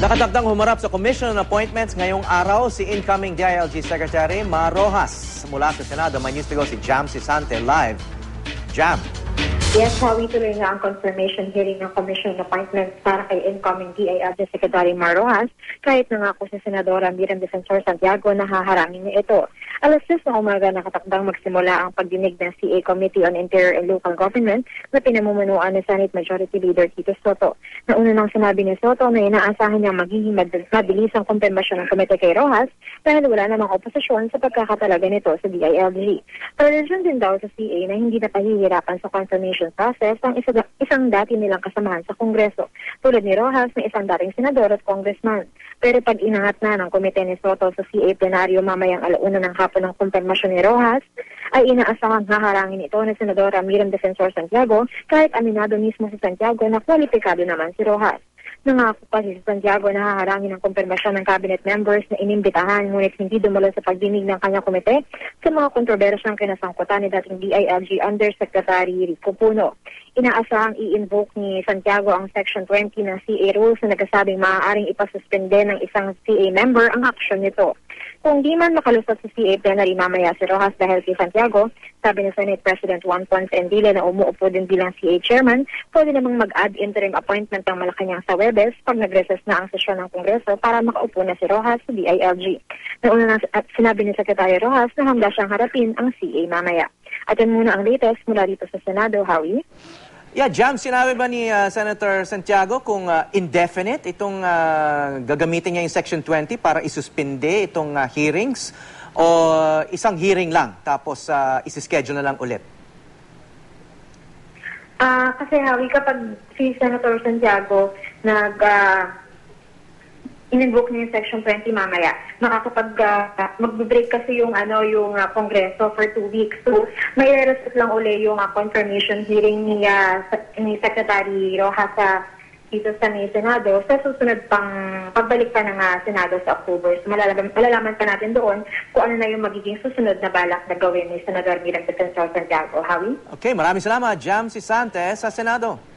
Nakatagdang humarap sa Commission on Appointments ngayong araw si incoming DILG Secretary Ma Rojas. Mula sa Senado, may news to go si Jam Sisante live. Jam. Yes, tuloy nga ang confirmation hearing ng Commission on Appointments para kay incoming DILG Secretary Ma Rojas, kahit nangako si Senadora Miriam Defensor Santiago na haharangin niya ito. Alas 6 ng umaga nakatakdang magsimula ang pagdinig ng CA Committee on Interior and Local Government na pinamumunuan ni Senate Majority Leader Tito Soto. Nauna nang sinabi ni Soto na inaasahan niyang magiging mabilis ang kumpirmasyon ng komite kay Rojas dahil wala namang oposisyon sa pagkakatalaga nito sa DILG. Tradisyon din daw sa CA na hindi na pahihirapan sa confirmation process ang isang dati nilang kasamahan sa Kongreso, tulad ni Rojas na isang dating senador at congressman. Pero pag inangat na ng komite ni Soto sa CA plenaryo mamayang alauna ng hapon ng kumpirmasyon ni Rojas, ay inaasahang haharangin ito ni Senadora Miriam Defensor Santiago kahit aminado mismo si Santiago na kwalipikado naman si Rojas. Nangako pa si Santiago na haharangin ang kumpirmasyon ng cabinet members na inimbitahan ngunit hindi dumalo sa pagdinig ng kanyang komite sa mga kontrobersyang kinasangkutan ni dating DILG Undersecretary Rico Puno. Inaasahang i-invoke ni Santiago ang Section 20 ng CA Rules na nagkasabing maaaring ipasuspende ng isang CA member ang aksyon nito. Kung di man makalusot sa CA plenary mamaya si Rojas dahil si Santiago, sabi ni Senate President Juan Ponce Enrile na umuupo din bilang CA chairman, pwede namang mag-add interim appointment ng Malacanang sa Webes pag nag-recess na ang sesyon ng Kongreso para makaupo na si Rojas sa DILG. Nauna na sinabi ni Secretary Rojas na handa siyang harapin ang CA mamaya. At yan muna ang latest mula dito sa Senado, Howie. Yeah, Jam, sinabi ba ni Senator Santiago kung indefinite itong gagamitin niya yung Section 20 para isuspinde itong hearings o isang hearing lang tapos isi-schedule na lang ulit? Kasi Howie, kapag si Senator Santiago in-invoke niya yung Section 20 mamaya, makakapag mag-break kasi yung Kongreso for 2 weeks. So, may i-reset lang uli yung confirmation hearing ni Secretary Rojas dito sa Senado sa susunod pang pagbalik pa ng Senado sa October. So, malalaman pa natin doon kung ano na yung magiging susunod na balak na gawin ni Senador Miriam Defensor Santiago. Howie? Okay, maraming salamat, Jam Sisante sa Senado.